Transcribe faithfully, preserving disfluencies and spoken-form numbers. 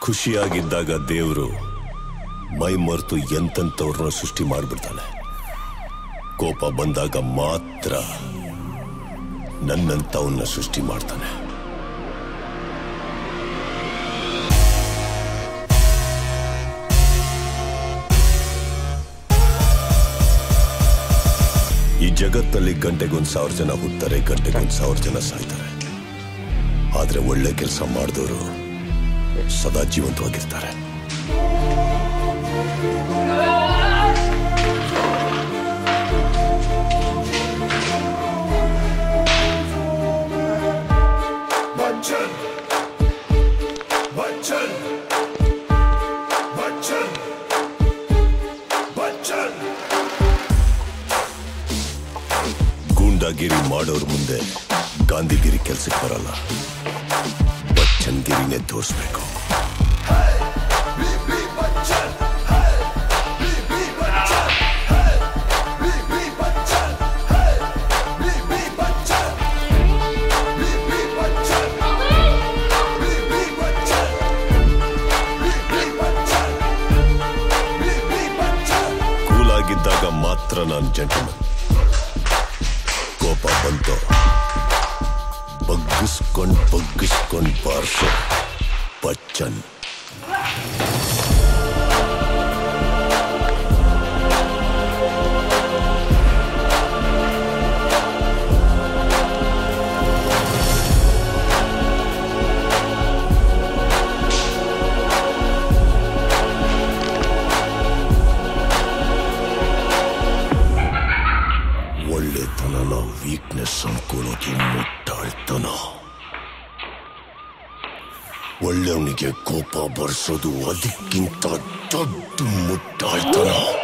ಖುಷಿಯಾಗಿದ್ದಾಗ ದೇವರು ಮೈ ಮರೆತು ಎಂತೆಂಥವ್ರನ್ನ ಸೃಷ್ಟಿ ಮಾಡಿಬಿಡ್ತಾನೆ. ಕೋಪ ಬಂದಾಗ ಮಾತ್ರ ನನ್ನಂಥವನ್ನ ಸೃಷ್ಟಿ ಮಾಡ್ತಾನೆ. ಈ ಜಗತ್ತಲ್ಲಿ ಗಂಟೆಗೊಂದು ಸಾವಿರ ಜನ ಹುಡ್ತಾರೆ, ಗಂಟೆಗೊಂದು ಸಾವಿರ ಜನ ಸಾಯ್ತಾರೆ. ಆದ್ರೆ ಒಳ್ಳೆ ಕೆಲಸ ಮಾಡಿದವರು ಸದಾ ಜೀವಂತವಾಗಿರ್ತಾರೆ. ಗೂಂಡಾಗಿರಿ ಮಾಡೋರ್ ಮುಂದೆ ಗಾಂಧಿಗಿರಿ ಕೆಲ್ಸಕ್ಕೆ ಬರಲ್ಲ, ಬಚ್ಚನ್ಗಿರಿನೇ ತೋರಿಸ್ಬೇಕು. ಕೂಲಾಗಿದ್ದಾಗ ಮಾತ್ರ ನಾನು ಜೆಂಟಲ್ಮನ್. ಕೋಪ ಬಂತು ಬಗ್ಗಿಸ್ಕೊಂಡ್ ಬಗ್ಗಿಸ್ಕೊಂಡ್ ಬಾರ್ಸೋ ಬಚ್ಚನ್. ಒಳ್ಳೆತನನ ವೀಕ್ನೆಸ್ ಅನ್ಕೊಳ್ಳೋದು ಮುಟ್ಟಾಳ್ತನ. ಒಳ್ಳೆಯವನಿಗೆ ಕೋಪ ಬರ್ಸೋದು ಅದಕ್ಕಿಂತ ದೊಡ್ಡ ಮುಟ್ಟಾಳ್ತನ.